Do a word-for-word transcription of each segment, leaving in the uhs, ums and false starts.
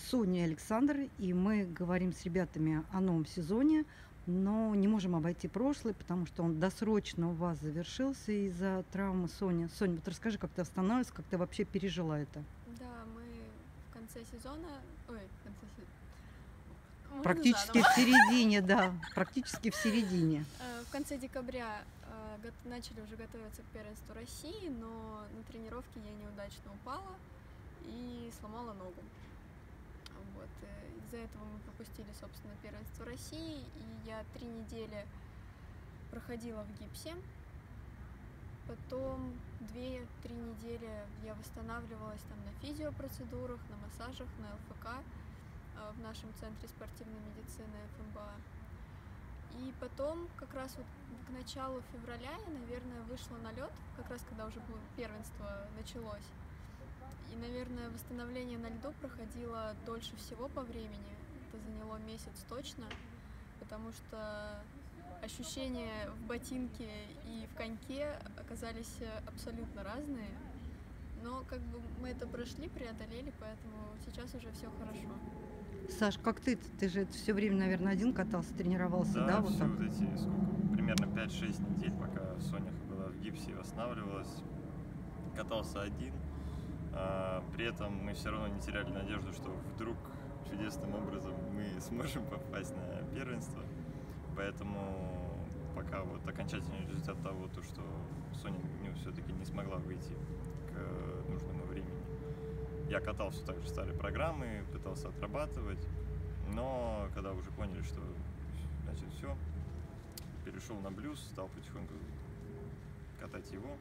Соня и Александр, и мы говорим с ребятами о новом сезоне, но не можем обойти прошлый, потому что он досрочно у вас завершился из-за травмы Сони. Соня, вот расскажи, как ты восстанавливалась, как ты вообще пережила это? Да, мы в конце сезона... Ой, в конце сезона... Можно Практически заново? в середине, да, практически в середине. Э, В конце декабря э, го- начали уже готовиться к первенству России, но на тренировке я неудачно упала и сломала ногу. Вот. э, Из-за этого мы пропустили, собственно, первенство России, и я три недели проходила в гипсе. Потом две-три недели я восстанавливалась там на физиопроцедурах, на массажах, на ЛФК э, в нашем центре спортивной медицины эф эм бэ а. И потом, как раз вот к началу февраля я, наверное, вышла на лед, как раз когда уже было первенство началось. И, наверное, восстановление на льду проходило дольше всего по времени. Это заняло месяц точно, потому что ощущения в ботинке и в коньке оказались абсолютно разные. Но как бы мы это прошли, преодолели, поэтому сейчас уже все хорошо. Саш, как ты? Ты же все время, наверное, один катался, тренировался, да? Да, вот все так? вот эти, сколько, примерно пять-шесть недель, пока Соня была в гипсе и восстанавливалась, катался один. А, при этом мы все равно не теряли надежду, что вдруг чудесным образом мы сможем попасть на первенство. Поэтому пока вот окончательный результат того, то, что Соня ну, все-таки не смогла выйти к нужному времени. Я катал все так же старые программы, пытался отрабатывать, но когда уже поняли, что значит все, перешел на блюз, стал потихоньку катать его.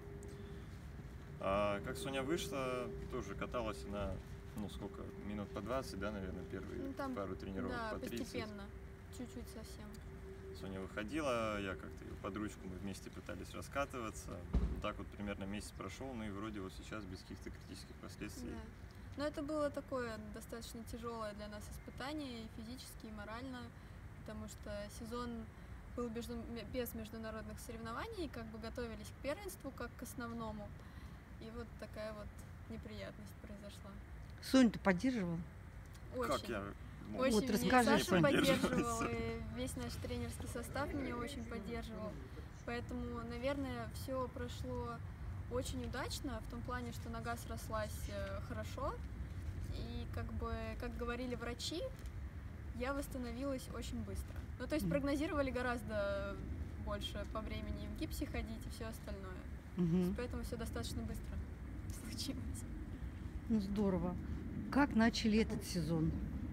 А как Соня вышла, тоже каталась она, ну сколько, минут по двадцать, да, наверное, первые Ну, там, пару тренировок да, по тридцать. постепенно, чуть-чуть совсем. Соня выходила, я как-то ее под ручку, мы вместе пытались раскатываться. Так вот примерно месяц прошел, ну и вроде вот сейчас без каких-то критических последствий. Да. Но это было такое достаточно тяжелое для нас испытание, и физически, и морально, потому что сезон был между- без международных соревнований, как бы готовились к первенству, как к основному. И вот такая вот неприятность произошла. Соню ты поддерживал? Очень. Как я мог Очень Вот меня расскажи, Саша Сонь. поддерживал, и весь наш тренерский состав меня очень поддерживал. Поэтому, наверное, все прошло очень удачно, в том плане, что нога срослась э, хорошо. И как бы, как говорили врачи, я восстановилась очень быстро. Ну, то есть Мгм. прогнозировали гораздо больше по времени в гипсе ходить и все остальное. Мгм. Поэтому все достаточно быстро случилось. Ну, здорово. Как начали этот сезон?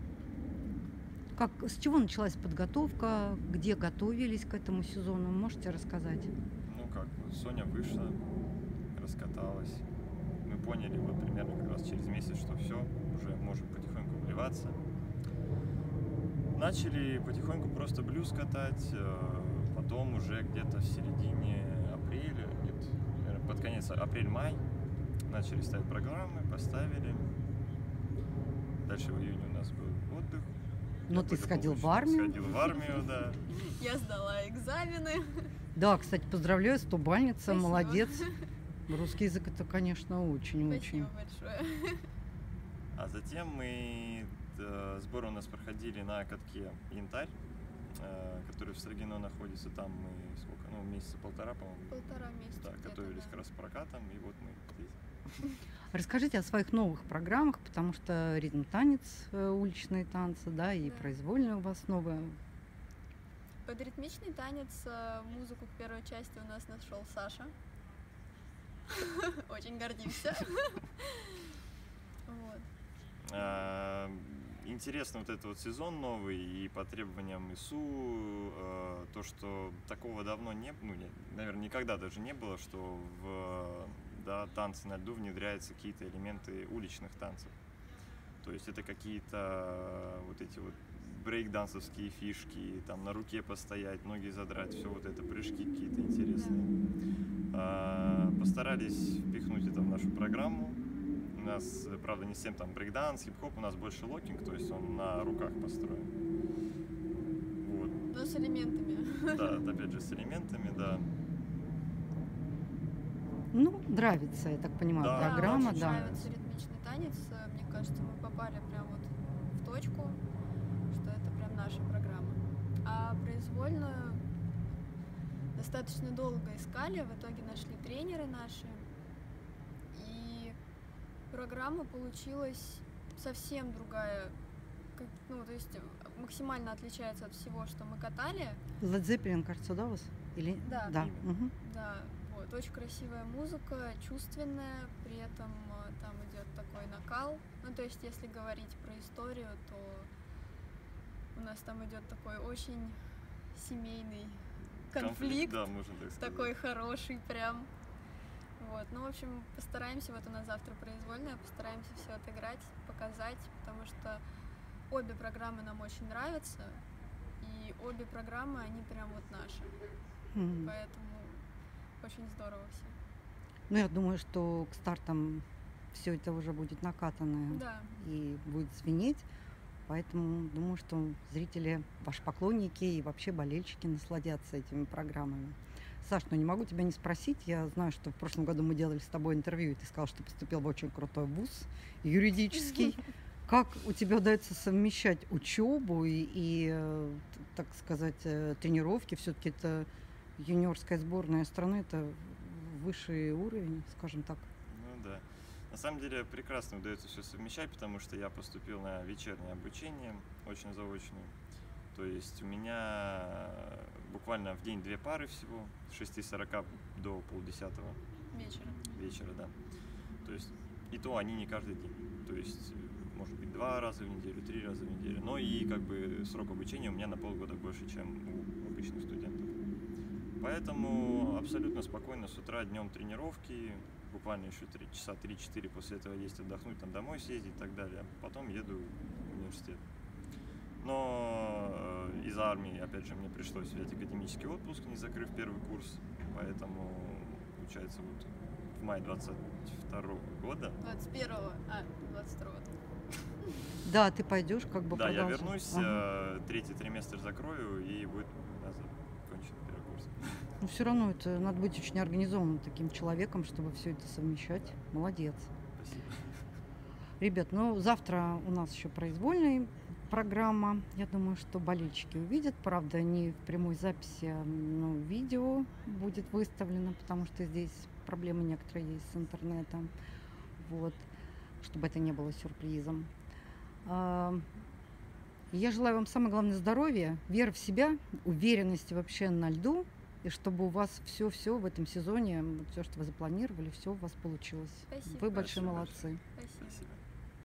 Как, с чего началась подготовка? Где готовились к этому сезону? Можете рассказать? Ну как, вот Соня вышла, раскаталась. Мы поняли вот примерно как раз через месяц, что все, уже можем потихоньку вливаться. Начали потихоньку просто блюз катать, э, потом уже где-то в середине апреля, нет, наверное, под конец апрель-май начали ставить программы, поставили. Дальше в июне у нас был отдых. Но ты сходил в армию. Сходил в армию, да. Я сдала экзамены. Да, кстати, поздравляю, стобальница, Спасибо. молодец. Русский язык это, конечно, очень-очень. Спасибо большое. А затем мы э, сборы у нас проходили на катке Янтарь, э, который в Строгино находится. Там мы сколько, ну месяца полтора, по-моему. Полтора месяца Да, где-то, готовились да. как раз с прокатом, и вот мы здесь. Расскажите о своих новых программах, потому что ритм-танец, э, уличные танцы, да, и Да. произвольная у вас новая. Под ритмичный танец э, музыку к первой части у нас нашел Саша. Очень гордимся. Вот. А, Интересно вот этот вот сезон новый, и по требованиям ИСУ, э, то, что такого давно не было, ну, не- наверное, никогда даже не было, что в да, танцы на льду внедряются какие-то элементы уличных танцев. То есть это какие-то вот эти вот брейк-дансовские фишки, там на руке постоять, ноги задрать, все вот это, прыжки какие-то интересные. А, Постарались впихнуть это в нашу программу. У нас, правда, не всем там брейк-данс, хип-хоп, у нас больше локинг, то есть он на руках построен. Вот. Но с элементами. Да, опять же, с элементами, да. Ну, нравится, я так понимаю, Да, программа, очень да. нравится ритмичный танец. Мне кажется, мы попали прям вот в произвольную. Достаточно долго искали, в итоге нашли тренеры наши. И программа получилась совсем другая. Как- Ну, то есть максимально отличается от всего, что мы катали. Led Zeppelin, кажется, да, у вас? Или... Да. Да. Именно. Мгм. Да, вот, очень красивая музыка, чувственная, при этом э, там идет такой накал. Ну, то есть, если говорить про историю, то у нас там идет такой очень семейный конфликт, Да, можно так сказать. такой хороший прям. Вот, ну, в общем, постараемся, вот у нас завтра произвольная, постараемся все отыграть, показать, потому что обе программы нам очень нравятся, и обе программы, они прям вот наши, Мгм. поэтому очень здорово все. Ну, я думаю, что к стартам все это уже будет накатано Да, и будет звенеть. Поэтому думаю, что зрители, ваши поклонники и вообще болельщики насладятся этими программами. Саш, ну не могу тебя не спросить. Я знаю, что в прошлом году мы делали с тобой интервью, и ты сказал, что поступил в очень крутой вуз юридический. Как у тебя удается совмещать учебу и, и, э, т- так сказать, э, тренировки? Все-таки это юниорская сборная страны, это высший уровень, скажем так. Ну да. На самом деле прекрасно удается все совмещать, потому что я поступил на вечернее обучение, очень заочное. То есть у меня буквально в день две пары всего, с шести сорока до полдесятого вечером. вечера, да. То есть и то они не каждый день. То есть э, может быть два раза в неделю, три раза в неделю. Но и как бы срок обучения у меня на полгода больше, чем у обычных студентов. Поэтому абсолютно спокойно с утра, днем тренировки, буквально еще три часа три-четыре после этого есть отдохнуть, там домой съездить и так далее. А потом еду в университет. Но э, из армии, опять же, мне пришлось взять академический отпуск, не закрыв первый курс. Поэтому, получается, вот в мае двадцать второго года, двадцать первого, а, двадцать второго. Да, ты пойдешь как бы да, я продолжить. вернусь, Ага. э, третий триместр закрою, и будет у меня закончен первый курс. Но все равно это надо быть очень организованным таким человеком, чтобы все это совмещать. Молодец. Спасибо. Ребят, ну завтра у нас еще произвольная программа. Я думаю, что болельщики увидят. Правда, не в прямой записи, а ну, видео будет выставлено, потому что здесь проблемы некоторые есть с интернетом. Вот. Чтобы это не было сюрпризом. А, Я желаю вам самое главное здоровья, веры в себя, уверенности вообще на льду, и чтобы у вас все-все в этом сезоне, все, что вы запланировали, все у вас получилось. Спасибо. Вы большие Спасибо молодцы. Спасибо. Спасибо.